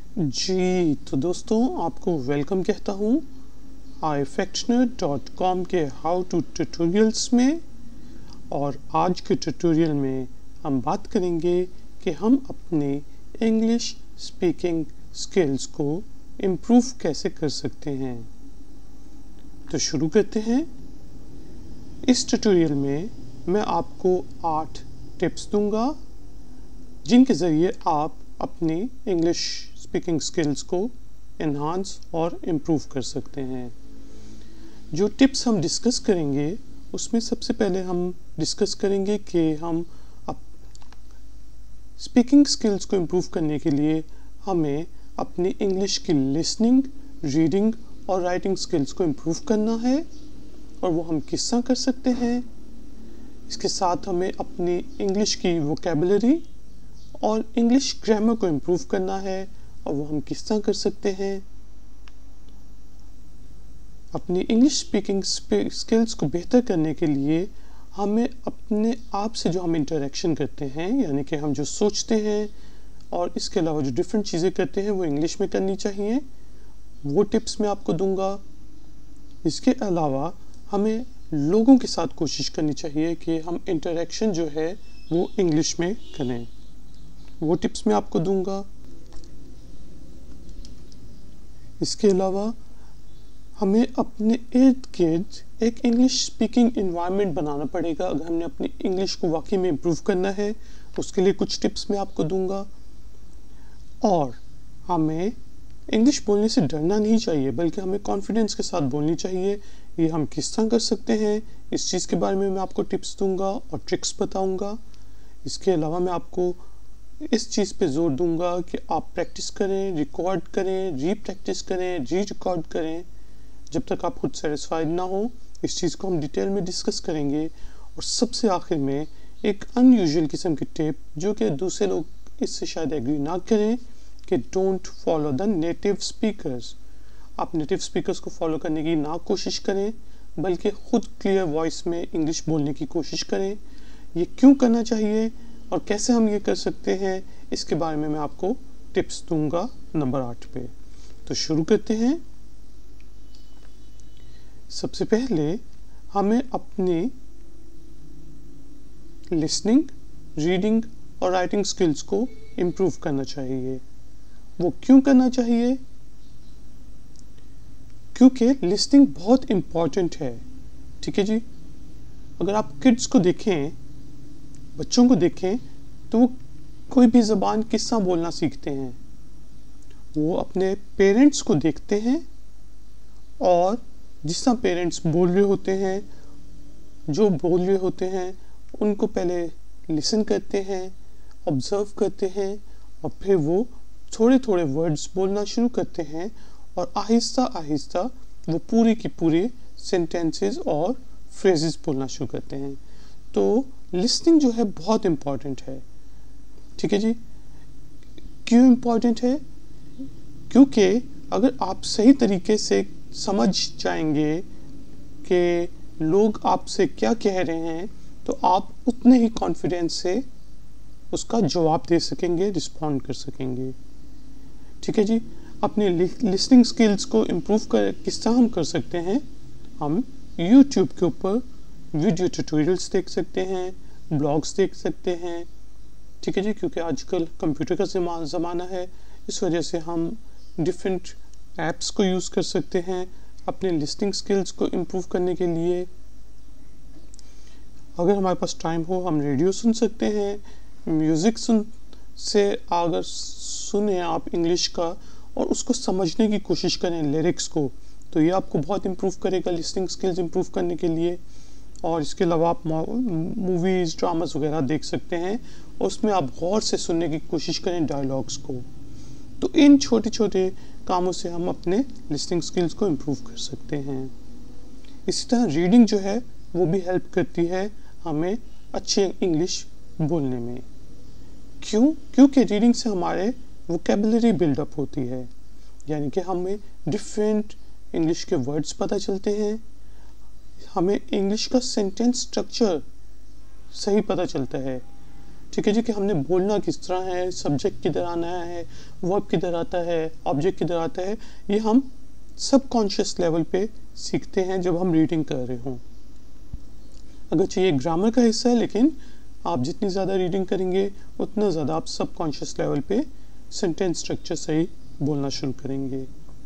जी तो दोस्तों आपको वेलकम कहता हूँ iFactioner.com के हाउ टू ट्यूटोरियल्स में। और आज के ट्यूटोरियल में हम बात करेंगे कि हम अपने इंग्लिश स्पीकिंग स्किल्स को इम्प्रूव कैसे कर सकते हैं। तो शुरू करते हैं। इस ट्यूटोरियल में मैं आपको 8 टिप्स दूंगा जिनके ज़रिए आप अपनी इंग्लिश स्पीकिंग स्किल्स को एनहांस और इम्प्रूव कर सकते हैं। जो टिप्स हम डिस्कस करेंगे उसमें सबसे पहले हम डिस्कस करेंगे कि हम स्पीकिंग स्किल्स को इम्प्रूव करने के लिए हमें अपनी इंग्लिश की लिसनिंग, रीडिंग और राइटिंग स्किल्स को इम्प्रूव करना है। और वो हम किस तरह कर सकते हैं। इसके साथ हमें अपनी इंग्लिश की वोकेबलरी और इंग्लिश ग्रामर को इम्प्रूव करना है और वो हम किस तरह कर सकते हैं। अपनी इंग्लिश स्पीकिंग स्किल्स को बेहतर करने के लिए हमें अपने आप से जो हम इंटरेक्शन करते हैं, यानी कि हम जो सोचते हैं और इसके अलावा जो डिफरेंट चीज़ें करते हैं वो इंग्लिश में करनी चाहिए। वो टिप्स मैं आपको दूंगा। इसके अलावा हमें लोगों के साथ कोशिश करनी चाहिए कि हम इंटरेक्शन जो है वो इंग्लिश में करें। वो टिप्स मैं आपको दूंगा। इसके अलावा हमें अपने इर्द गिर्द एक इंग्लिश स्पीकिंग एनवायरनमेंट बनाना पड़ेगा। अगर हमने अपनी इंग्लिश को वाकई में इम्प्रूव करना है उसके लिए कुछ टिप्स मैं आपको दूंगा। और हमें इंग्लिश बोलने से डरना नहीं चाहिए, बल्कि हमें कॉन्फिडेंस के साथ बोलनी चाहिए। ये हम किस तरह कर सकते हैं इस चीज़ के बारे में मैं आपको टिप्स दूंगा और ट्रिक्स बताऊंगा। इसके अलावा मैं आपको इस चीज़ पे जोर दूंगा कि आप प्रैक्टिस करें, रिकॉर्ड करें, री प्रैक्टिस करें, री रिकॉर्ड करें जब तक आप खुद सेटिस्फाइड ना हो। इस चीज़ को हम डिटेल में डिस्कस करेंगे। और सबसे आखिर में एक अनयूजुअल किस्म की टिप जो कि दूसरे लोग इससे शायद एग्री ना करें कि don't follow the native speakers. आप नेटिव स्पीकर्स को फॉलो करने की ना कोशिश करें, बल्कि खुद क्लियर वॉइस में इंग्लिश बोलने की कोशिश करें। ये क्यों करना चाहिए और कैसे हम ये कर सकते हैं इसके बारे में मैं आपको टिप्स दूंगा नंबर 8 पे। तो शुरू करते हैं। सबसे पहले हमें अपनी लिसनिंग, रीडिंग और राइटिंग स्किल्स को इम्प्रूव करना चाहिए। वो क्यों करना चाहिए? क्योंकि लिसनिंग बहुत इम्पॉर्टेंट है। ठीक है जी। अगर आप किड्स को देखें, बच्चों को देखें, तो वो कोई भी ज़बान किस तरह बोलना सीखते हैं। वो अपने पेरेंट्स को देखते हैं और जिस तरह पेरेंट्स बोल रहे होते हैं, जो बोल रहे होते हैं उनको पहले लिसन करते हैं, ऑब्ज़र्व करते हैं और फिर वो थोड़े थोड़े वर्ड्स बोलना शुरू करते हैं और आहिस्ता आहिस्ता वो पूरी की पूरी सेंटेंसेस और फ्रेजेस बोलना शुरू करते हैं। तो लिसनिंग जो है बहुत इम्पॉर्टेंट है। ठीक है जी। क्यों इम्पॉर्टेंट है? क्योंकि अगर आप सही तरीके से समझ जाएंगे कि लोग आपसे क्या कह रहे हैं तो आप उतने ही कॉन्फिडेंस से उसका जवाब दे सकेंगे, रिस्पॉन्ड कर सकेंगे। ठीक है जी। अपनी लिसनिंग स्किल्स को इम्प्रूव कर किस तरह हम कर सकते हैं? हम यूट्यूब के ऊपर वीडियो ट्यूटोरियल्स देख सकते हैं, ब्लॉग्स देख सकते हैं। ठीक है जी। क्योंकि आजकल कंप्यूटर का ज़माना है, इस वजह से हम डिफरेंट ऐप्स को यूज़ कर सकते हैं अपने लिसनिंग स्किल्स को इम्प्रूव करने के लिए। अगर हमारे पास टाइम हो हम रेडियो सुन सकते हैं, म्यूज़िक अगर सुने आप इंग्लिश का और उसको समझने की कोशिश करें लिरिक्स को, तो ये आपको बहुत इम्प्रूव करेगा लिसनिंग स्किल्स इम्प्रूव करने के लिए। और इसके अलावा आप मूवीज़, ड्रामास वगैरह देख सकते हैं और उसमें आप गौर से सुनने की कोशिश करें डायलॉग्स को। तो इन छोटे छोटे कामों से हम अपने लिसनिंग स्किल्स को इम्प्रूव कर सकते हैं। इसी तरह रीडिंग जो है वो भी हेल्प करती है हमें अच्छी इंग्लिश बोलने में। क्यों? क्योंकि रीडिंग से हमारे वोकेबलरी बिल्डअप होती है, यानी कि हमें डिफरेंट इंग्लिश के वर्ड्स पता चलते हैं, हमें इंग्लिश का सेंटेंस स्ट्रक्चर सही पता चलता है। ठीक है जी, कि हमने बोलना किस तरह है, सब्जेक्ट किधर आना है, वर्ब किधर आता है, ऑब्जेक्ट किधर आता है, ये हम सबकॉन्शियस लेवल पे सीखते हैं जब हम रीडिंग कर रहे हों। अगरचे ये ग्रामर का हिस्सा है, लेकिन आप जितनी ज़्यादा रीडिंग करेंगे उतना ज़्यादा आप सबकॉन्शियस लेवल पे सेंटेंस स्ट्रक्चर सही बोलना शुरू करेंगे।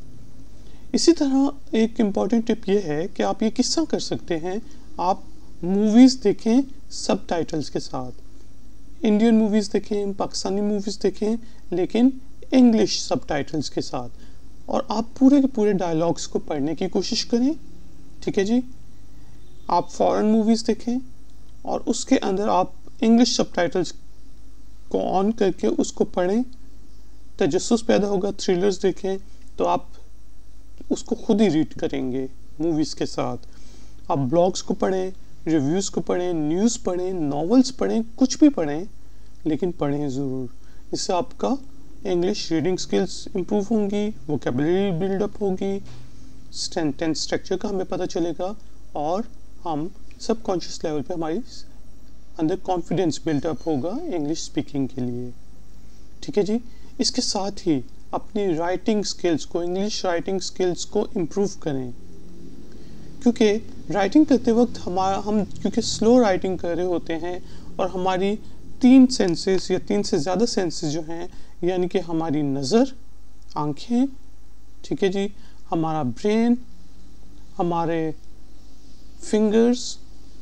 इसी तरह एक इम्पॉर्टेंट टिप ये है कि आप ये किस तरह कर सकते हैं, आप मूवीज़ देखें सब टाइटल्स के साथ। इंडियन मूवीज़ देखें, पाकिस्तानी मूवीज़ देखें, लेकिन इंग्लिश सब टाइटल्स के साथ, और आप पूरे के पूरे डायलॉग्स को पढ़ने की कोशिश करें। ठीक है जी, आप फॉरेन मूवीज़ देखें और उसके अंदर आप इंग्लिश सब टाइटल्स को ऑन करके उसको पढ़ें, तजस्सुस पैदा होगा। थ्रिलर्स देखें तो आप उसको खुद ही रीड करेंगे मूवीज़ के साथ। आप ब्लॉग्स को पढ़ें, रिव्यूज़ को पढ़ें, न्यूज़ पढ़ें, नॉवेल्स पढ़ें, कुछ भी पढ़ें, लेकिन पढ़ें ज़रूर। इससे आपका इंग्लिश रीडिंग स्किल्स इम्प्रूव होंगी, वोकेबलरी बिल्डअप होगी, सेंटेंस स्ट्रक्चर का हमें पता चलेगा, और हम सबकॉन्शियस लेवल पे हमारी अंदर कॉन्फिडेंस बिल्डअप होगा इंग्लिश स्पीकिंग के लिए। ठीक है जी, इसके साथ ही अपनी राइटिंग स्किल्स को, इंग्लिश राइटिंग स्किल्स को इम्प्रूव करें, क्योंकि राइटिंग करते वक्त हम क्योंकि स्लो राइटिंग कर रहे होते हैं, और हमारी 3 सेंसेस या 3 से ज़्यादा सेंसेस जो हैं, यानी कि हमारी नज़र, आँखें, ठीक है जी, हमारा ब्रेन, हमारे फिंगर्स,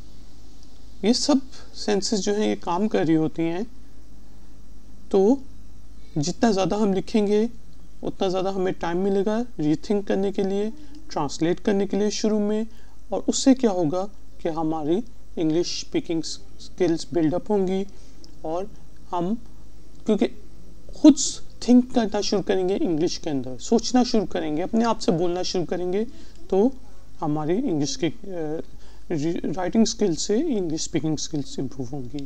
ये सब सेंसेस जो हैं ये काम कर रही होती हैं। तो जितना ज़्यादा हम लिखेंगे उतना ज़्यादा हमें टाइम मिलेगा रीथिंक करने के लिए, ट्रांसलेट करने के लिए शुरू में, और उससे क्या होगा कि हमारी इंग्लिश स्पीकिंग स्किल्स बिल्डअप होंगी, और हम क्योंकि खुद थिंक करना शुरू करेंगे, इंग्लिश के अंदर सोचना शुरू करेंगे, अपने आप से बोलना शुरू करेंगे, तो हमारी इंग्लिश की राइटिंग स्किल्स से इंग्लिश स्पीकिंग स्किल्स इम्प्रूव होंगी।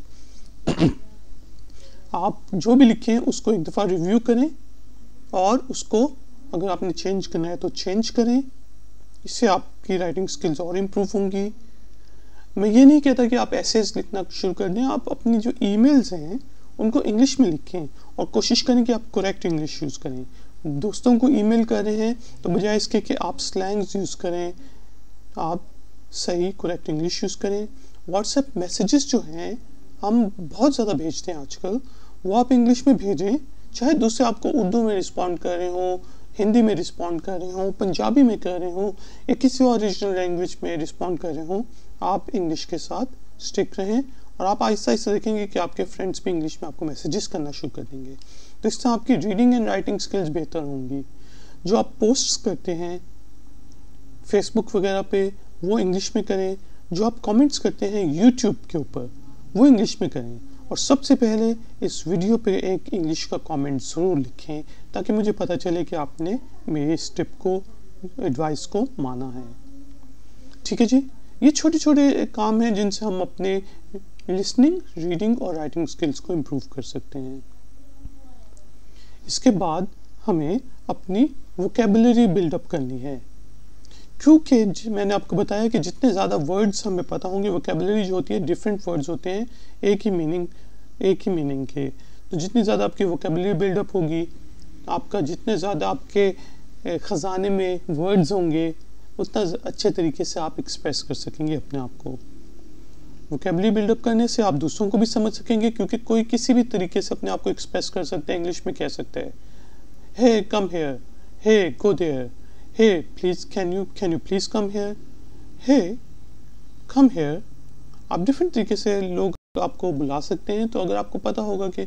आप जो भी लिखें उसको एक दफ़ा रिव्यू करें, और उसको अगर आपने चेंज करना है तो चेंज करें, इससे आपकी राइटिंग स्किल्स और इम्प्रूव होंगी। मैं ये नहीं कहता कि आप एसेज लिखना शुरू कर दें, आप अपनी जो ईमेल्स हैं उनको इंग्लिश में लिखें, और कोशिश करें कि आप करेक्ट इंग्लिश यूज़ करें। दोस्तों को ईमेल कर रहे हैं तो बजाय इसके कि आप स्लैंग्स यूज़ करें, आप सही करेक्ट इंग्लिश यूज़ करें। व्हाट्सएप मैसेजेस जो हैं हम बहुत ज़्यादा भेजते हैं आजकल, वो आप इंग्लिश में भेजें, चाहे दूसरे आपको उर्दू में रिस्पॉन्ड कर रहे हों, हिंदी में रिस्पॉन्ड कर रहे हों, पंजाबी में कर रहे हों, या किसी और रीजनल लैंग्वेज में रिस्पॉन्ड कर रहे हों, आप इंग्लिश के साथ स्टिक रहें, और आप आहिस्ता आहिस्ता देखेंगे कि आपके फ्रेंड्स भी इंग्लिश में आपको मैसेजेस करना शुरू कर देंगे। तो इससे आपकी रीडिंग एंड राइटिंग स्किल्स बेहतर होंगी। जो आप पोस्ट्स करते हैं फेसबुक वगैरह पे, वो इंग्लिश में करें। जो आप कमेंट्स करते हैं यूट्यूब के ऊपर, वो इंग्लिश में करें। और सबसे पहले इस वीडियो पे एक इंग्लिश का कमेंट ज़रूर लिखें, ताकि मुझे पता चले कि आपने मेरी इस टिप को, एडवाइस को माना है। ठीक है जी, ये छोटे छोटे काम हैं जिनसे हम अपने लिसनिंग, रीडिंग और राइटिंग स्किल्स को इम्प्रूव कर सकते हैं। इसके बाद हमें अपनी वोकेबलरी बिल्डअप करनी है, क्योंकि मैंने आपको बताया कि जितने ज़्यादा वर्ड्स हमें पता होंगे, वोकेबलरी जो होती है डिफरेंट वर्ड्स होते हैं, एक ही मीनिंग के, तो जितनी ज़्यादा आपकी वोकेबलरी बिल्डअप होगी, आपका जितने ज़्यादा आपके ख़जाने में वर्ड्स होंगे, उतना अच्छे तरीके से आप एक्सप्रेस कर सकेंगे अपने आप को। वोकेबलरी बिल्डअप करने से आप दूसरों को भी समझ सकेंगे, क्योंकि कोई किसी भी तरीके से अपने आप को एक्सप्रेस कर सकता है। इंग्लिश में कह सकता है, hey come here, hey go there, hey please can you please come here, hey come here. आप डिफरेंट तरीके से लोग आपको बुला सकते हैं। तो अगर आपको पता होगा कि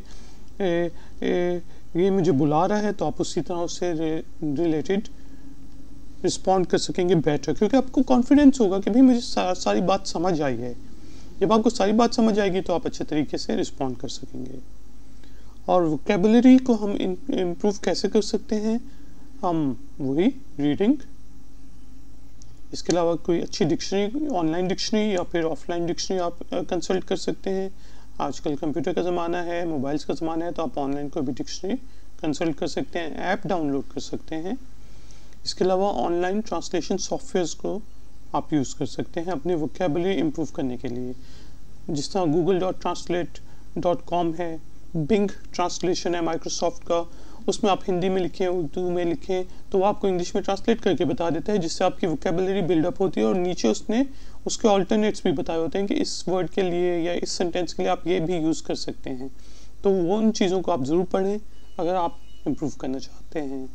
ये मुझे बुला रहा है, तो आप उसी तरह उससे रिलेटेड रिस्पॉन्ड कर सकेंगे बेटर, क्योंकि आपको कॉन्फिडेंस होगा कि भाई मुझे सारी बात समझ आई है। जब आपको सारी बात समझ आएगी तो आप अच्छे तरीके से रिस्पॉन्ड कर सकेंगे। और वोकेबलरी को हम इम्प्रूव कैसे कर सकते हैं? हम वही रीडिंग, इसके अलावा कोई अच्छी डिक्शनरी, ऑनलाइन डिक्शनरी या फिर ऑफलाइन डिक्शनरी आप कंसल्ट कर सकते हैं। आजकल कंप्यूटर का ज़माना है, मोबाइल्स का ज़माना है, तो आप ऑनलाइन कोई भी डिक्शनरी कंसल्ट कर सकते हैं, ऐप डाउनलोड कर सकते हैं। इसके अलावा ऑनलाइन ट्रांसलेशन सॉफ्टवेयर्स को आप यूज़ कर सकते हैं अपनी वोकेबलरी इम्प्रूव करने के लिए, जिस तरह Google.Translate, bing.com है, बिंग ट्रांसलेशन है माइक्रोसॉफ्ट का, उसमें आप हिंदी में लिखें, उर्दू में लिखें, तो वो आपको इंग्लिश में ट्रांसलेट करके बता देता है, जिससे आपकी वोकेबलरी बिल्डअप होती है। और नीचे उसने उसके ऑल्टरनेट्स भी बताए होते हैं कि इस वर्ड के लिए या इस सेंटेंस के लिए आप ये भी यूज़ कर सकते हैं। तो वो उन चीज़ों को आप ज़रूर पढ़ें अगर आप इम्प्रूव करना चाहते हैं।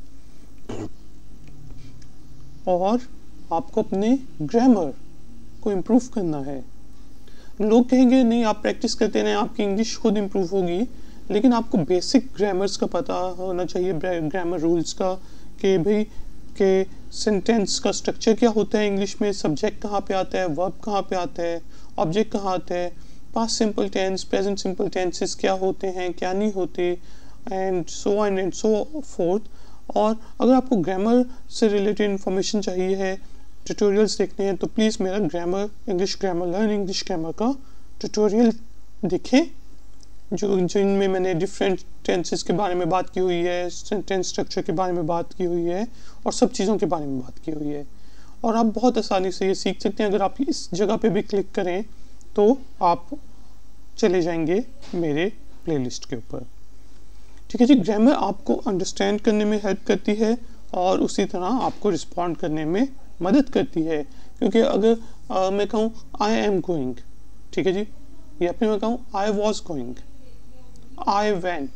और आपको अपने ग्रामर को इम्प्रूव करना है। लोग कहेंगे नहीं, आप प्रैक्टिस करते रहें, आपकी इंग्लिश खुद इम्प्रूव होगी, लेकिन आपको बेसिक ग्रामर्स का पता होना चाहिए, ग्रामर रूल्स का, कि भाई के सेंटेंस का स्ट्रक्चर क्या होता है इंग्लिश में, सब्जेक्ट कहाँ पे आता है, वर्ब कहाँ पे आता है, ऑब्जेक्ट कहाँ आता है, past simple tense, present simple tenses क्या होते हैं, क्या नहीं होते, and so on and so forth. और अगर आपको ग्रामर से रिलेटेड इन्फॉर्मेशन चाहिए है, ट्यूटोरियल्स देखने हैं, तो प्लीज़ मेरा grammar English grammar learn English grammar का ट्यूटोरियल देखें, जिनमें मैंने डिफरेंट टेंसेस के बारे में बात की हुई है, सेंटेंस स्ट्रक्चर के बारे में बात की हुई है, और सब चीज़ों के बारे में बात की हुई है। और आप बहुत आसानी से ये सीख सकते हैं। अगर आप इस जगह पे भी क्लिक करें तो आप चले जाएंगे मेरे प्लेलिस्ट के ऊपर। ठीक है जी, ग्रामर आपको अंडरस्टैंड करने में हेल्प करती है और उसी तरह आपको रिस्पॉन्ड करने में मदद करती है। क्योंकि अगर मैं कहूँ आई एम गोइंग, ठीक है जी, या फिर मैं कहूँ I was going, I went,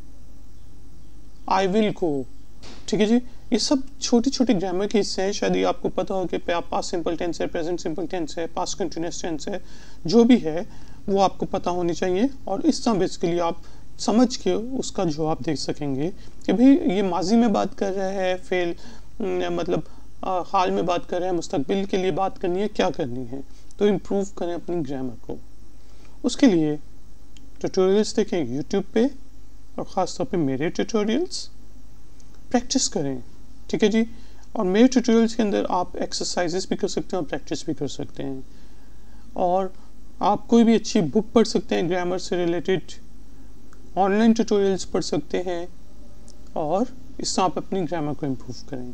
I will go, ठीक है जी, ये सब छोटी छोटी ग्रामर के हिस्से हैं। शायद ये आपको पता हो कि पास्ट सिंपल टेंस है, प्रेजेंट सिंपल टेंस है, पास्ट कंटिन्यूअस टेंस है, जो भी है वो आपको पता होनी चाहिए। और इस तरह बेसिकली आप समझ के उसका जवाब दे सकेंगे कि भाई ये माजी में बात कर रहा है, फेल मतलब हाल में बात कर रहे हैं, मुस्तकबिल के लिए बात करनी है, क्या करनी है। तो इम्प्रूव करें अपनी ग्रामर को। उसके लिए ट्यूटोरियल्स देखें यूट्यूब पे, और ख़ास तौर पे मेरे ट्यूटोरियल्स प्रैक्टिस करें, ठीक है जी। और मेरे ट्यूटोरियल्स के अंदर आप एक्सरसाइजेस भी कर सकते हैं और प्रैक्टिस भी कर सकते हैं। और आप कोई भी अच्छी बुक पढ़ सकते हैं ग्रामर से रिलेटेड, ऑनलाइन ट्यूटोरियल्स पढ़ सकते हैं, और इससे आप अपनी ग्रामर को इम्प्रूव करें।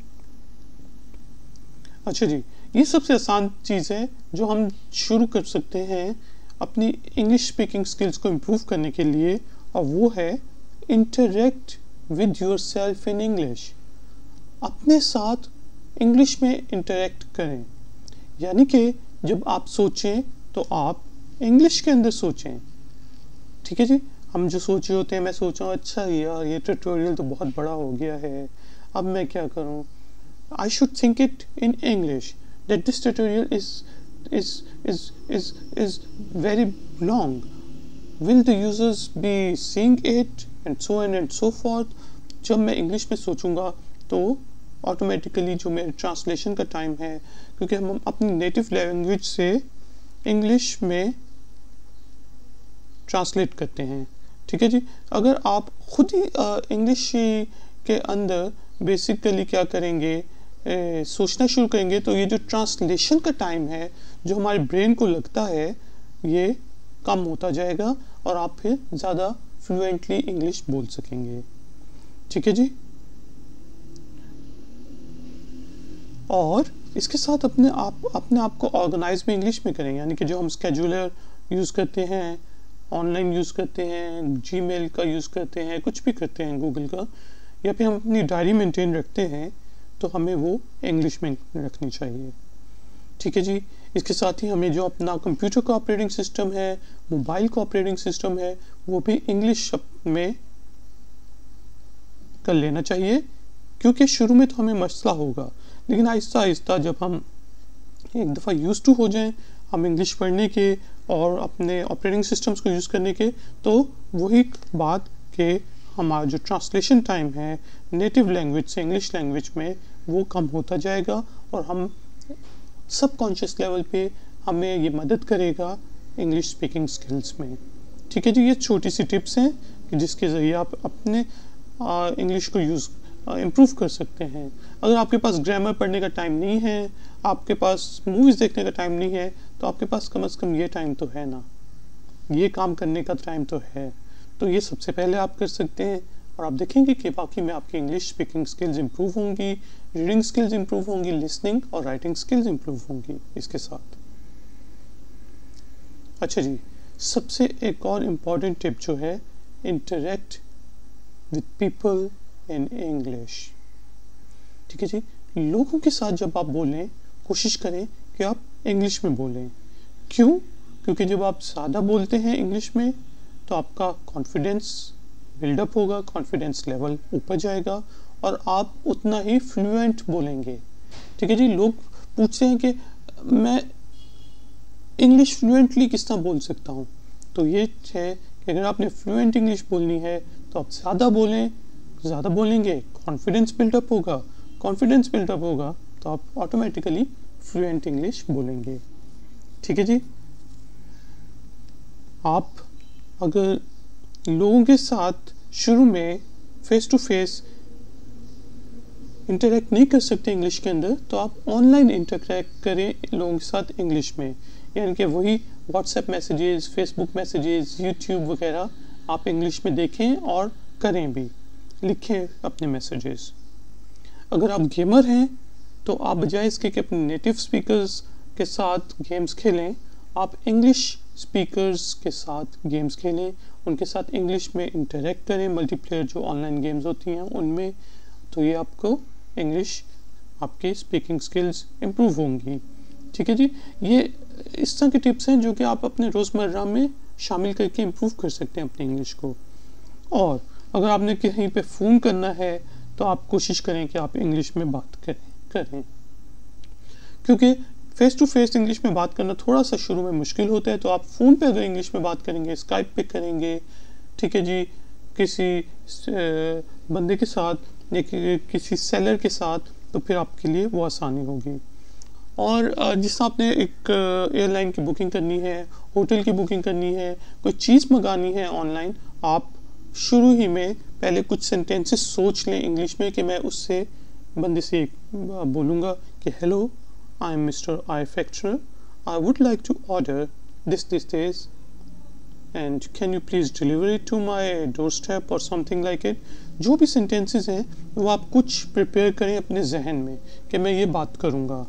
अच्छा जी, ये सबसे आसान चीज़ है जो हम शुरू कर सकते हैं अपनी इंग्लिश स्पीकिंग स्किल्स को इम्प्रूव करने के लिए, और वो है interact with yourself in English. अपने साथ इंग्लिश में इंटरेक्ट करें, यानी कि जब आप सोचें तो आप इंग्लिश के अंदर सोचें, ठीक है जी। हम जो सोचे होते हैं, मैं सोचा अच्छा यार ये ट्यूटोरियल तो बहुत बड़ा हो गया है, अब मैं क्या करूं, I should think it in English that this tutorial is very long. Will the users be seeing it and so on and so forth? जब मैं इंग्लिश में सोचूंगा तो ऑटोमेटिकली जो मेरे ट्रांसलेशन का टाइम है, क्योंकि हम अपनी नेटिव लैंग्वेज से इंग्लिश में ट्रांसलेट करते हैं, ठीक है जी। अगर आप खुद ही इंग्लिश के अंदर बेसिकली क्या करेंगे, सोचना शुरू करेंगे, तो ये जो ट्रांसलेशन का टाइम है जो हमारे ब्रेन को लगता है, ये कम होता जाएगा और आप फिर ज़्यादा फ्लुएंटली इंग्लिश बोल सकेंगे, ठीक है जी। और इसके साथ अपने आप को ऑर्गेनाइज भी इंग्लिश में करें, यानी कि जो हम स्केड्यूलर यूज़ करते हैं, ऑनलाइन यूज़ करते हैं, जीमेल का यूज़ करते हैं, कुछ भी करते हैं गूगल का, या फिर हम अपनी डायरी मेंटेन रखते हैं, तो हमें वो इंग्लिश में रखनी चाहिए, ठीक है जी। इसके साथ ही हमें जो अपना कंप्यूटर का ऑपरेटिंग सिस्टम है, मोबाइल का ऑपरेटिंग सिस्टम है, वो भी इंग्लिश में कर लेना चाहिए, क्योंकि शुरू में तो हमें मसला होगा, लेकिन आहिस्ता आहिस्ता जब हम एक दफ़ा यूज़ टू हो जाएं हम इंग्लिश पढ़ने के और अपने ऑपरेटिंग सिस्टम्स को यूज़ करने के, तो वही बात के हमारा जो ट्रांसलेशन टाइम है नेटिव लैंग्वेज से इंग्लिश लैंग्वेज में, वो कम होता जाएगा, और हम सबकॉन्शियस लेवल पे हमें ये मदद करेगा इंग्लिश स्पीकिंग स्किल्स में, ठीक है जी। ये छोटी सी टिप्स हैं कि जिसके ज़रिए आप अपने इंग्लिश को इम्प्रूव कर सकते हैं। अगर आपके पास ग्रामर पढ़ने का टाइम नहीं है, आपके पास मूवीज़ देखने का टाइम नहीं है, तो आपके पास कम से कम ये टाइम तो है ना, ये काम करने का टाइम तो है। तो ये सबसे पहले आप कर सकते हैं, और आप देखेंगे कि बाकी में आपकी इंग्लिश स्पीकिंग स्किल्स इम्प्रूव होंगी, रीडिंग स्किल्स इम्प्रूव होंगी, लिसनिंग और राइटिंग स्किल्स इम्प्रूव होंगी इसके साथ। अच्छा जी, सबसे एक और इम्पॉर्टेंट टिप जो है, interact with people in English. ठीक है जी, लोगों के साथ जब आप बोलें कोशिश करें कि आप इंग्लिश में बोलें। क्यों? क्योंकि जब आप ज़्यादा बोलते हैं इंग्लिश में तो आपका कॉन्फिडेंस बिल्डअप होगा, कॉन्फिडेंस लेवल ऊपर जाएगा और आप उतना ही फ्लुएंट बोलेंगे। ठीक है जी, लोग पूछते हैं कि मैं इंग्लिश फ्लुएंटली किस तरह बोल सकता हूँ, तो ये है कि अगर आपने फ्लुएंट इंग्लिश बोलनी है तो आप ज़्यादा बोलें, ज़्यादा बोलेंगे कॉन्फिडेंस बिल्डअप होगा, कॉन्फिडेंस बिल्डअप होगा तो आप ऑटोमेटिकली फ्लुएंट इंग्लिश बोलेंगे। ठीक है जी, आप अगर लोगों के साथ शुरू में फेस टू फेस इंटरेक्ट नहीं कर सकते इंग्लिश के अंदर, तो आप ऑनलाइन इंटरेक्ट करें लोगों के साथ इंग्लिश में, यानी कि वही WhatsApp messages, Facebook messages, YouTube वगैरह आप इंग्लिश में देखें और करें भी, लिखें अपने मैसेजेस। अगर आप गेमर हैं तो आप बजाय इसके कि अपने नेटिव स्पीकर्स के साथ गेम्स खेलें, आप इंग्लिश स्पीकर्स के साथ गेम्स खेलें, उनके साथ इंग्लिश में इंटरेक्ट करें, मल्टीप्लेयर जो ऑनलाइन गेम्स होती हैं उनमें, तो ये आपको इंग्लिश, आपकी स्पीकिंग स्किल्स इम्प्रूव होंगी। ठीक है जी, ये इस तरह के टिप्स हैं जो कि आप अपने रोज़मर्रा में शामिल करके इम्प्रूव कर सकते हैं अपनी इंग्लिश को। और अगर आपने कहीं पे फ़ोन करना है तो आप कोशिश करें कि आप इंग्लिश में बात करें क्योंकि फेस टू फेस इंग्लिश में बात करना थोड़ा सा शुरू में मुश्किल होता है, तो आप फ़ोन पे अगर इंग्लिश में बात करेंगे, स्काइप पे करेंगे, ठीक है जी, किसी बंदे के साथ या किसी सेलर के साथ, तो फिर आपके लिए वो आसानी होगी। और जिस आपने एक एयरलाइन की बुकिंग करनी है, होटल की बुकिंग करनी है, कोई चीज़ मंगानी है ऑनलाइन, आप शुरू ही में पहले कुछ सेंटेंसेस सोच लें इंग्लिश में कि मैं उससे बंदे से बोलूँगा कि hello, I am mister I फैक्चरर, I would like to order this this and can you please deliver it to my door step और समथिंग लाइक इट। जो भी सेंटेंसेस हैं वो आप कुछ प्रिपेयर करें अपने जहन में कि मैं ये बात करूँगा।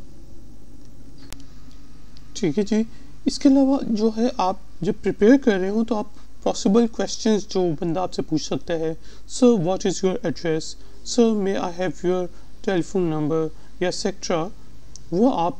ठीक है जी, इसके अलावा जो है आप जब प्रिपेयर कर रहे हो तो आप पॉसिबल क्वेश्चंस जो बंदा आपसे पूछ सकता है, sir what is your address, sir may I have your telephone number या एक्सेट्रा, वो आप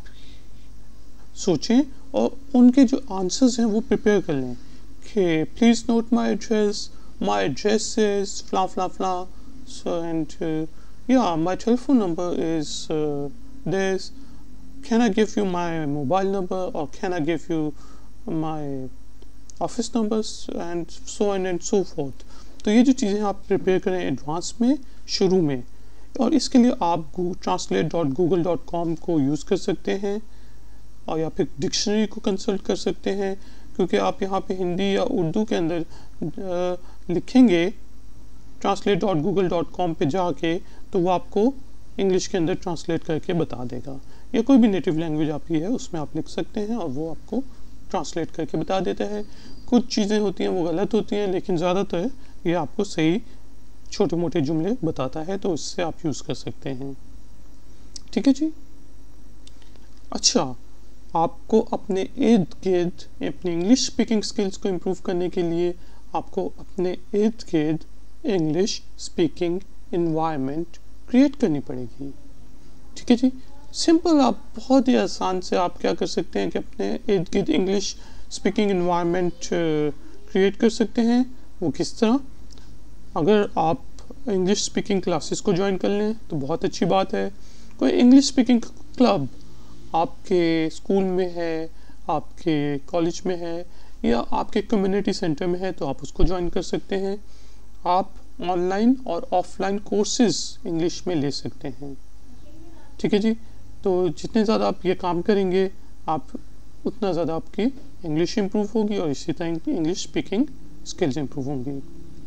सोचें और उनके जो आंसर्स हैं वो प्रिपेयर कर लें कि please note my address is फ्ला फ्ला फ्ला, सो एंड या my telephone number is this, can I give you my mobile number or can I give you my office numbers and so on and so forth। तो ये जो चीज़ें आप prepare करें एडवांस में शुरू में, और इसके लिए आप translate.google.com को यूज़ कर सकते हैं और या फिर डिक्शनरी को कंसल्ट कर सकते हैं, क्योंकि आप यहाँ पे हिंदी या उर्दू के अंदर लिखेंगे translate.google.com पे जाके तो वो आपको इंग्लिश के अंदर ट्रांसलेट करके बता देगा, या कोई भी नेटिव लैंग्वेज आपकी है उसमें आप लिख सकते हैं और वो आपको ट्रांसलेट करके बता देता है। कुछ चीज़ें होती हैं वो गलत होती हैं, लेकिन ज़्यादातर ये आपको सही छोटे मोटे जुमले बताता है, तो उससे आप यूज़ कर सकते हैं। ठीक है जी। अच्छा, आपको अपने इर्द गिर्द अपनी इंग्लिश स्पीकिंग स्किल्स को इम्प्रूव करने के लिए आपको अपने इर्द गिर्द इंग्लिश स्पीकिंग इन्वायरमेंट क्रिएट करनी पड़ेगी। ठीक है जी, सिंपल, आप बहुत ही आसान से आप क्या कर सकते हैं कि अपने इर्द गिर्द इंग्लिश स्पीकिंग इन्वायरमेंट क्रिएट कर सकते हैं। वो किस तरह? अगर आप इंग्लिश स्पीकिंग क्लासेस को ज्वाइन कर लें तो बहुत अच्छी बात है। कोई इंग्लिश स्पीकिंग क्लब आपके स्कूल में है, आपके कॉलेज में है या आपके कम्युनिटी सेंटर में है तो आप उसको ज्वाइन कर सकते हैं। आप ऑनलाइन और ऑफलाइन कोर्सेज इंग्लिश में ले सकते हैं। ठीक है जी, तो जितने ज़्यादा आप ये काम करेंगे आप उतना ज़्यादा आपकी इंग्लिश इम्प्रूव होगी और इसी तरह इंग्लिश स्पीकिंग स्किल्स इम्प्रूव होंगी।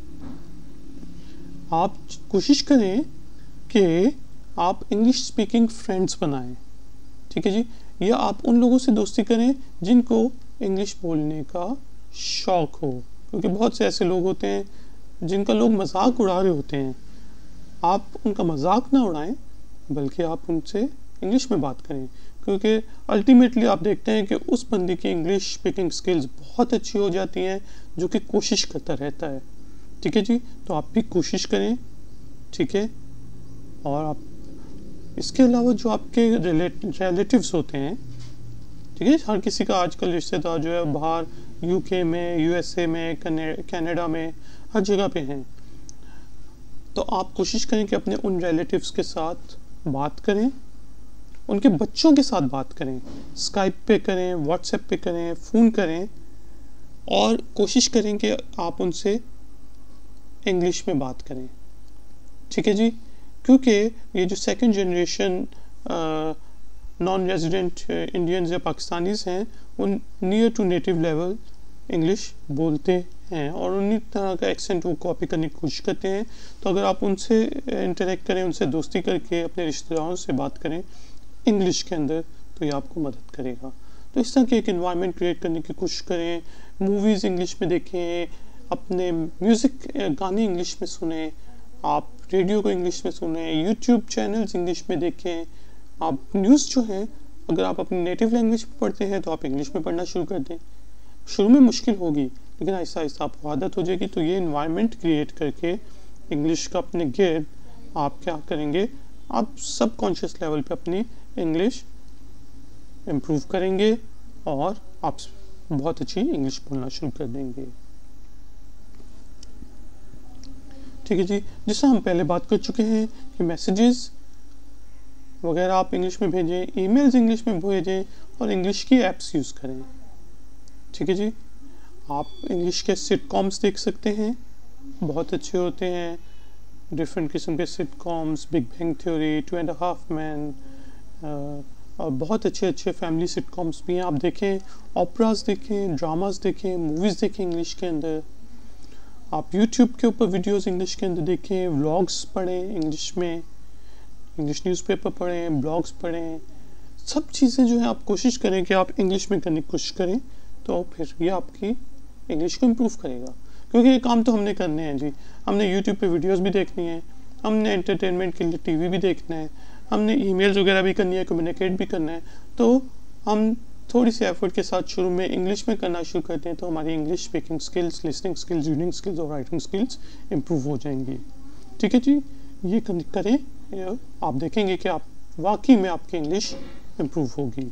आप कोशिश करें कि आप इंग्लिश स्पीकिंग फ्रेंड्स बनाएं। ठीक है जी, या आप उन लोगों से दोस्ती करें जिनको इंग्लिश बोलने का शौक़ हो, क्योंकि बहुत से ऐसे लोग होते हैं जिनका लोग मजाक उड़ा रहे होते हैं। आप उनका मजाक ना उड़ाएं, बल्कि आप उनसे इंग्लिश में बात करें, क्योंकि अल्टीमेटली आप देखते हैं कि उस बंदे की इंग्लिश स्पीकिंग स्किल्स बहुत अच्छी हो जाती हैं जो कि कोशिश करता रहता है। ठीक है जी, तो आप भी कोशिश करें। ठीक है, और आप इसके अलावा जो आपके रिलेटिव्स होते हैं, ठीक है, हर किसी का आजकल रिश्तेदार जो है बाहर यूके में, यूएसए में, कनाडा में, हर जगह पे हैं। तो आप कोशिश करें कि अपने उन रिलेटिव्स के साथ बात करें, उनके बच्चों के साथ बात करें, स्काइप पे करें, व्हाट्सएप पे करें, फ़ोन करें, और कोशिश करें कि आप उनसे इंग्लिश में बात करें। ठीक है जी, क्योंकि ये जो second generation non resident Indians या पाकिस्तानीज हैं, उन near to native level English बोलते हैं और उन्हीं तरह का एक्सेंट वो कॉपी करने की कोशिश करते हैं। तो अगर आप उनसे इंटरेक्ट करें, उनसे दोस्ती करके अपने रिश्तेदारों से बात करें इंग्लिश के अंदर, तो ये आपको मदद करेगा। तो इस तरह के एक एनवायरनमेंट क्रिएट करने की कोशिश करें। मूवीज़ इंग्लिश में देखें, अपने म्यूज़िक गाने इंग्लिश में सुने, आप रेडियो को इंग्लिश में सुने, यूट्यूब चैनल्स इंग्लिश में देखें। आप न्यूज़ जो है, अगर आप अपनी नेटिव लैंग्वेज में पढ़ते हैं तो आप इंग्लिश में पढ़ना शुरू कर दें। शुरू में मुश्किल होगी, लेकिन आहिस्ता आहिस्ता आपको आदत हो जाएगी। तो ये एनवायरनमेंट क्रिएट करके इंग्लिश का अपने गिर्द आप क्या करेंगे, आप सबकॉन्शियस लेवल पे अपनी इंग्लिश इम्प्रूव करेंगे और आप बहुत अच्छी इंग्लिश बोलना शुरू कर देंगे। ठीक है जी, जैसा हम पहले बात कर चुके हैं कि मैसेजेस वगैरह आप इंग्लिश में भेजें, ईमेल्स इंग्लिश में भेजें और इंग्लिश की एप्स यूज़ करें। ठीक है जी, आप इंग्लिश के सिटकॉम्स देख सकते हैं, बहुत अच्छे होते हैं, डिफरेंट किस्म के sitcoms, Big Bang Theory, 2.5 man, और बहुत अच्छे अच्छे फैमिली सिटकॉम्स भी हैं। आप देखें, ओपराज देखें, ड्रामास देखें, मूवीज़ देखें इंग्लिश के अंदर। आप यूट्यूब के ऊपर वीडियोस इंग्लिश के अंदर देखें, व्लॉग्स पढ़ें इंग्लिश में, इंग्लिश न्यूज़पेपर पढ़ें, ब्लॉग्स पढ़ें। सब चीज़ें जो है आप कोशिश करें कि आप इंग्लिश में करने की कोशिश करें, तो फिर ये आपकी इंग्लिश को इम्प्रूव करेगा। क्योंकि ये काम तो हमने करने हैं जी, हमने यूट्यूब पे वीडियोस भी देखनी है, हमने एंटरटेनमेंट के लिए टीवी भी देखना है, हमने ईमेल्स वगैरह भी करनी है, कम्युनिकेट भी करना है। तो हम थोड़ी सी एफर्ट के साथ शुरू में इंग्लिश में करना शुरू करते हैं, तो हमारी English speaking skills, listening skills, reading skills और राइटिंग स्किल्स इम्प्रूव हो जाएंगी। ठीक है जी, ये करें, आप देखेंगे कि आप वाकई में आपकी इंग्लिश इम्प्रूव होगी।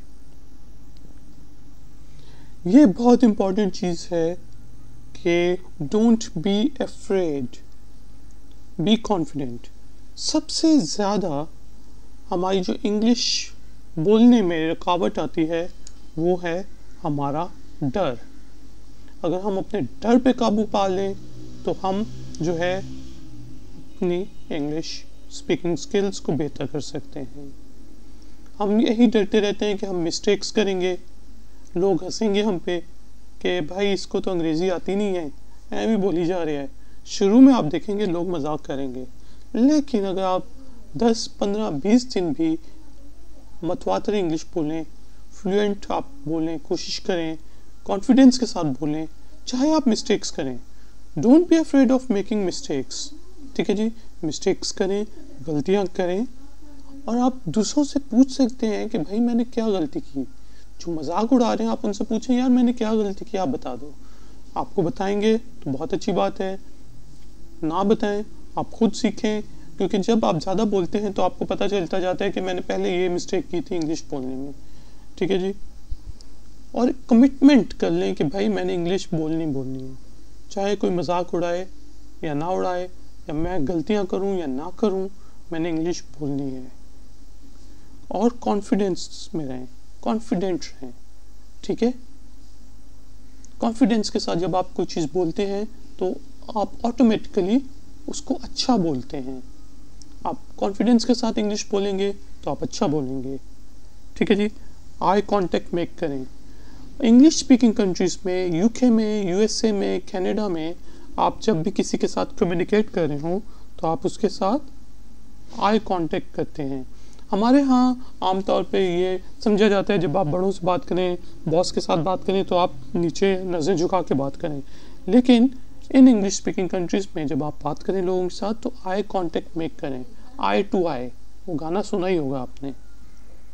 ये बहुत इम्पॉर्टेंट चीज़ है कि don't be afraid, be confident. सबसे ज़्यादा हमारी जो इंग्लिश बोलने में रुकावट आती है वो है हमारा डर। अगर हम अपने डर पे काबू पा लें तो हम जो है अपनी इंग्लिश स्पीकिंग स्किल्स को बेहतर कर सकते हैं। हम यही डरते रहते हैं कि हम मिस्टेक्स करेंगे, लोग हंसेंगे हम पे कि भाई इसको तो अंग्रेज़ी आती नहीं है, ऐਵੇਂ बोली जा रहा है। शुरू में आप देखेंगे लोग मजाक करेंगे, लेकिन अगर आप 10, 15, 20 दिन भी मतवातर इंग्लिश बोलें, फ्लुएंट आप बोलें, कोशिश करें, कॉन्फिडेंस के साथ बोलें, चाहे आप मिस्टेक्स करें। Don't be afraid of making mistakes. ठीक है जी, मिस्टेक्स करें, गलतियाँ करें, और आप दूसरों से पूछ सकते हैं कि भाई मैंने क्या गलती की। जो मजाक उड़ा रहे हैं आप उनसे पूछें, यार मैंने क्या गलती की, आप बता दो। आपको बताएंगे तो बहुत अच्छी बात है, ना बताएं आप खुद सीखें, क्योंकि जब आप ज़्यादा बोलते हैं तो आपको पता चलता जाता है कि मैंने पहले ये मिस्टेक की थी इंग्लिश बोलने में। ठीक है जी, और कमिटमेंट कर लें कि भाई मैंने इंग्लिश बोलनी है, चाहे कोई मजाक उड़ाए या ना उड़ाए, या मैं गलतियाँ करूँ या ना करूँ, मैंने इंग्लिश बोलनी है। और कॉन्फिडेंस में रहें, कॉन्फिडेंट रहें। ठीक है, कॉन्फिडेंस के साथ जब आप कोई चीज़ बोलते हैं तो आप ऑटोमेटिकली उसको अच्छा बोलते हैं। आप कॉन्फिडेंस के साथ इंग्लिश बोलेंगे तो आप अच्छा बोलेंगे। ठीक है जी, आई कांटेक्ट मेक करें। इंग्लिश स्पीकिंग कंट्रीज़ में, यूके में, यूएसए में, कनाडा में, आप जब भी किसी के साथ कम्युनिकेट कर रहे हो तो आप उसके साथ आई कांटेक्ट करते हैं। हमारे यहाँ आमतौर पे ये समझा जाता है जब आप बड़ों से बात करें, बॉस के साथ बात करें, तो आप नीचे नज़र झुका के बात करें। लेकिन इन इंग्लिश स्पीकिंग कंट्रीज़ में जब आप बात करें लोगों के साथ तो आई कांटेक्ट मेक करें, आई टू आई। वो गाना सुना ही होगा आपने,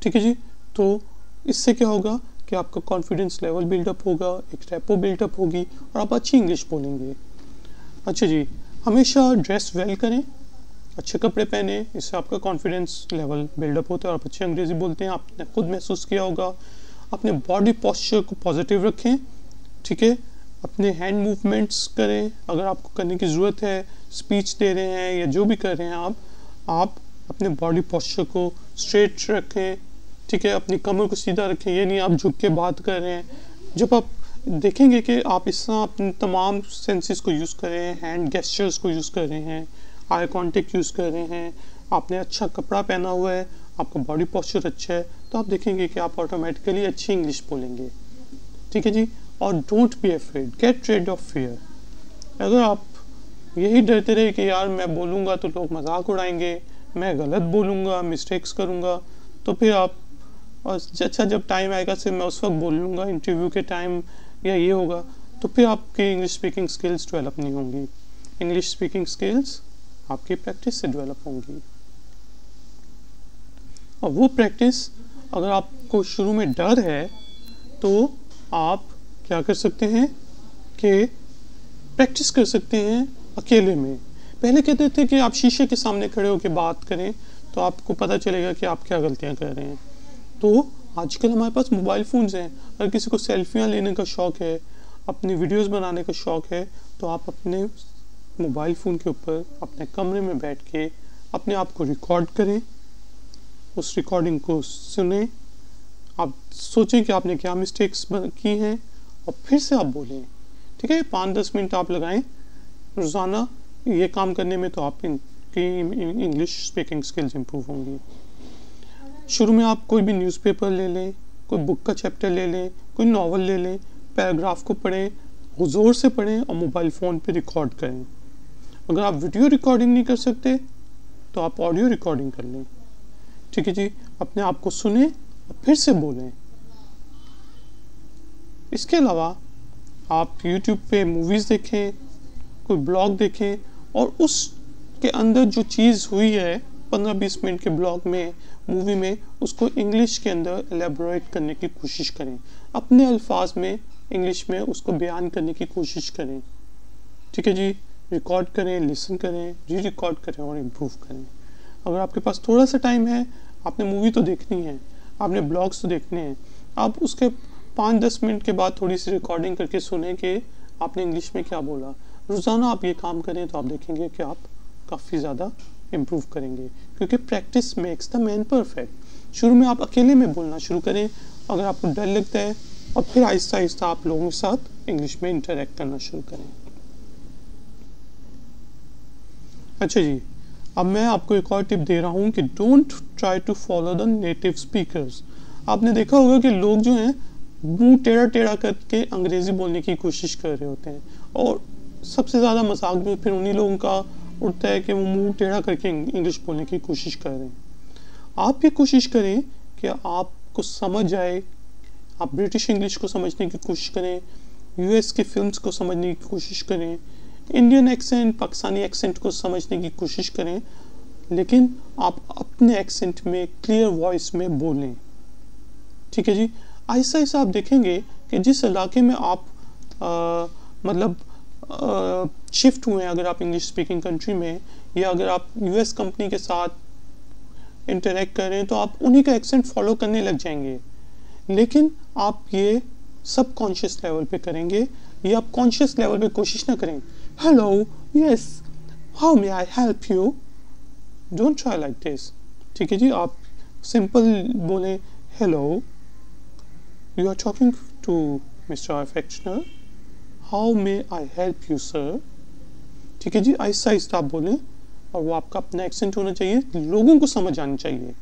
ठीक है जी। तो इससे क्या होगा कि आपका कॉन्फिडेंस लेवल बिल्डअप होगा, एक रेपो बिल्डअप होगी और आप अच्छी इंग्लिश बोलेंगे। अच्छा जी, हमेशा ड्रेस वेल करें, अच्छे कपड़े पहने, इससे आपका कॉन्फिडेंस लेवल बिल्डअप होता है और आप अच्छी अंग्रेज़ी बोलते हैं। आपने खुद महसूस किया होगा। अपने बॉडी पोस्चर को पॉजिटिव रखें, ठीक है। अपने हैंड मूवमेंट्स करें, अगर आपको करने की ज़रूरत है, स्पीच दे रहे हैं या जो भी कर रहे हैं आप अपने बॉडी पोस्चर को स्ट्रेट रखें, ठीक है। अपनी कमर को सीधा रखें, ये नहीं आप झुक के बात कर रहे हैं। जब आप देखेंगे कि आप इस तरह अपने तमाम सेंसेस को यूज़ कर रहे हैं, हैंड गेस्चर्स को यूज़ कर रहे हैं, आई कॉन्टेक्ट यूज़ कर रहे हैं, आपने अच्छा कपड़ा पहना हुआ है, आपका बॉडी पोस्चर अच्छा है, तो आप देखेंगे कि आप ऑटोमेटिकली अच्छी इंग्लिश बोलेंगे, ठीक है जी। और don't be afraid, get rid of fear. अगर आप यही डरते रहे कि यार मैं बोलूँगा तो लोग मजाक उड़ाएंगे, मैं गलत बोलूँगा, मिस्टेक्स करूँगा, तो फिर आप अच्छा जब टाइम आएगा से मैं उस वक्त बोल लूँगा इंटरव्यू के टाइम या ये होगा, तो फिर आपकी इंग्लिश स्पीकिंग स्किल्स डेवलप नहीं होंगी। इंग्लिश स्पीकिंग स्किल्स आपकी प्रैक्टिस से डेवलप होंगी। और वो प्रैक्टिस, अगर आपको शुरू में डर है तो आप क्या कर सकते हैं कि प्रैक्टिस कर सकते हैं अकेले में। पहले कहते थे कि आप शीशे के सामने खड़े होकर बात करें तो आपको पता चलेगा कि आप क्या गलतियां कर रहे हैं। तो आजकल हमारे पास मोबाइल फ़ोन्स हैं, अगर किसी को सेल्फियाँ लेने का शौक़ है, अपनी वीडियोस बनाने का शौक़ है, तो आप अपने मोबाइल फ़ोन के ऊपर अपने कमरे में बैठ के अपने आप को रिकॉर्ड करें, उस रिकॉर्डिंग को सुने, आप सोचें कि आपने क्या मिस्टेक्स की हैं और फिर से आप बोलें, ठीक है। 5-10 मिनट आप लगाएं रोज़ाना ये काम करने में, तो आपकी इंग्लिश स्पीकिंग स्किल्स इंप्रूव होंगी। शुरू में आप कोई भी न्यूज़पेपर ले लें, कोई बुक का चैप्टर ले लें, कोई नॉवल ले लें, पैराग्राफ को पढ़ें, ज़ोर से पढ़ें और मोबाइल फ़ोन पे रिकॉर्ड करें। अगर आप वीडियो रिकॉर्डिंग नहीं कर सकते तो आप ऑडियो रिकॉर्डिंग कर लें, ठीक है जी। अपने आप को सुने और फिर से बोलें। इसके अलावा आप YouTube पे मूवीज़ देखें, कोई ब्लॉग देखें और उसके अंदर जो चीज़ हुई है 15-20 मिनट के ब्लॉग में, मूवी में, उसको इंग्लिश के अंदर एलेबोरेट करने की कोशिश करें, अपने अल्फाज में इंग्लिश में उसको बयान करने की कोशिश करें, ठीक है जी। रिकॉर्ड करें, लिसन करें, री रिकॉर्ड करें और इम्प्रूव करें। अगर आपके पास थोड़ा सा टाइम है, आपने मूवी तो देखनी है, आपने ब्लॉग्स तो देखने हैं, आप उसके 5-10 मिनट के बाद थोड़ी सी रिकॉर्डिंग करके सुने कि आपने इंग्लिश में क्या बोला। रोज़ाना आप ये काम करें तो आप देखेंगे कि आप काफ़ी ज़्यादा इम्प्रूव करेंगे, क्योंकि practice makes the man perfect. शुरू में आप अकेले में बोलना शुरू करें अगर आपको डर लगता है, और फिर आहिस्ता आहिस्ता आप लोगों के साथ इंग्लिश में इंटरेक्ट करना शुरू करें। अच्छा जी, अब मैं आपको एक और टिप दे रहा हूँ कि don't try to follow the native speakers. आपने देखा होगा कि लोग जो हैं मुंह टेढ़ा टेढ़ा करके अंग्रेज़ी बोलने की कोशिश कर रहे होते हैं, और सबसे ज़्यादा मजाक भी फिर उन्हीं लोगों का उठता है कि वो मुंह टेढ़ा करके इंग्लिश बोलने की कोशिश कर रहे हैं। आप ये कोशिश करें कि आपको समझ आए, आप ब्रिटिश इंग्लिश को समझने की कोशिश करें, यूएस की फिल्म्स को समझने की कोशिश करें, इंडियन एक्सेंट, पाकिस्तानी एक्सेंट को समझने की कोशिश करें, लेकिन आप अपने एक्सेंट में क्लियर वॉइस में बोलें, ठीक है जी। आहिस्ता आहिस्ता आप देखेंगे कि जिस इलाके में आप शिफ्ट हुए हैं, अगर आप इंग्लिश स्पीकिंग कंट्री में, या अगर आप यूएस कंपनी के साथ इंटरेक्ट कर रहे हैं, तो आप उन्हीं का एक्सेंट फॉलो करने लग जाएंगे। लेकिन आप ये सब कॉन्शियस लेवल पे करेंगे, ये आप कॉन्शियस लेवल पे कोशिश ना करें। Hello, yes, how may I help you, don't try like this, ठीक है जी। आप सिंपल बोलें, hello, you are talking to mister अफेक्शनर, how may I help you sir, ठीक है जी। आहिस्ता आहिस्ता आप बोलें, और वो आपका अपना एक्सेंट होना चाहिए, लोगों को समझ आनी चाहिए।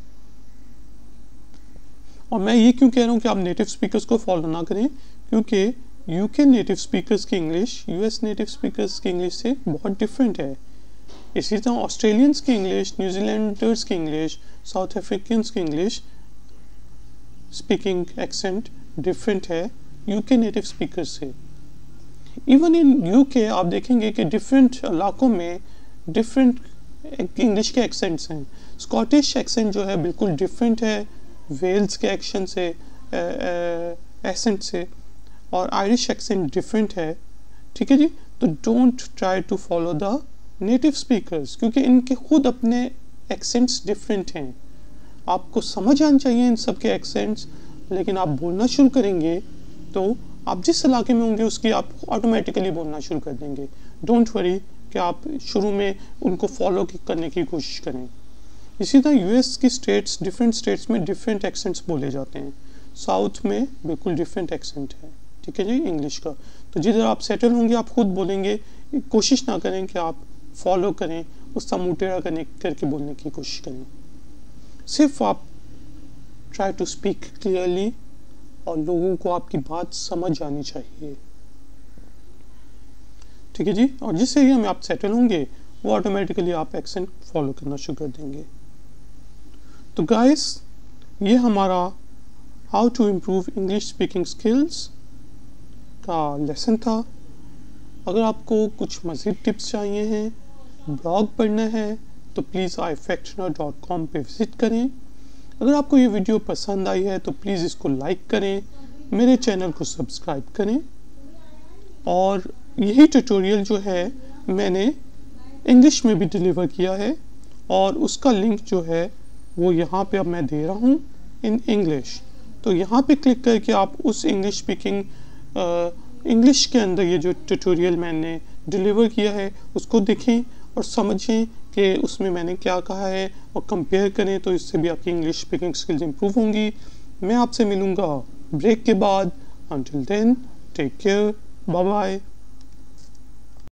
और मैं ये क्यों कह रहा हूँ कि आप नेटिव स्पीकर्स को फॉलो ना करें, क्योंकि यूके नेटिव स्पीकर्स की इंग्लिश यूएस नेटिव स्पीकर्स की इंग्लिश से बहुत डिफरेंट है। इसी तरह ऑस्ट्रेलियंस की इंग्लिश, न्यूजीलैंडर्स की इंग्लिश, साउथ अफ्रीकन्स की इंग्लिश स्पीकिंग एक्सेंट डिफरेंट है यूके नेटिव स्पीकर्स से। इवन इन यूके आप देखेंगे कि डिफरेंट इलाकों में डिफरेंट इंग्लिश के एक्सेंट्स हैं। स्कॉटिश एक्सेंट जो है बिल्कुल डिफरेंट है वेल्स के एक्शन से, एसेंट से, और आयरिश एक्सेंट डिफरेंट है, ठीक है जी। तो don't try to follow the native speakers, क्योंकि इनके खुद अपने एक्सेंट्स डिफरेंट हैं। आपको समझ आना चाहिए इन सब के एक्सेंट्स, लेकिन आप बोलना शुरू करेंगे तो आप जिस इलाके में होंगे उसकी आप ऑटोमेटिकली बोलना शुरू कर देंगे। डोंट वरी कि आप शुरू में उनको फॉलो करने की कोशिश करें। इसी तरह यूएस की स्टेट्स, डिफरेंट स्टेट्स में डिफरेंट एक्सेंट्स बोले जाते हैं। साउथ में बिल्कुल डिफरेंट एक्सेंट है, ठीक है जी, इंग्लिश का। तो जिधर आप सेटल होंगे आप खुद बोलेंगे, कोशिश ना करें कि आप फॉलो करें, उसका मुँह टेढ़ा करके बोलने की कोशिश करें। सिर्फ आप ट्राई टू स्पीक क्लियरली और लोगों को आपकी बात समझ आनी चाहिए, ठीक है जी। और जिस एरिया में आप सेटल होंगे वो ऑटोमेटिकली आप एक्सेंट फॉलो करना शुरू कर देंगे। तो गाइस, ये हमारा how to improve English speaking skills का लेसन था। अगर आपको कुछ मज़ीद टिप्स चाहिए हैं, ब्लॉग पढ़ना है, तो प्लीज़ iFactioner.com पे विज़िट करें। अगर आपको ये वीडियो पसंद आई है तो प्लीज़ इसको लाइक करें, मेरे चैनल को सब्सक्राइब करें, और यही ट्यूटोरियल जो है मैंने इंग्लिश में भी डिलीवर किया है, और उसका लिंक जो है वो यहाँ पे अब मैं दे रहा हूँ इन इंग्लिश। तो यहाँ पे क्लिक करके आप उस इंग्लिश स्पीकिंग इंग्लिश के अंदर ये जो ट्यूटोरियल मैंने डिलीवर किया है उसको देखें और समझें कि उसमें मैंने क्या कहा है, और कंपेयर करें, तो इससे भी आपकी इंग्लिश स्पीकिंग स्किल्स इंप्रूव होंगी। मैं आपसे मिलूँगा ब्रेक के बाद। Until then, take care, bye bye.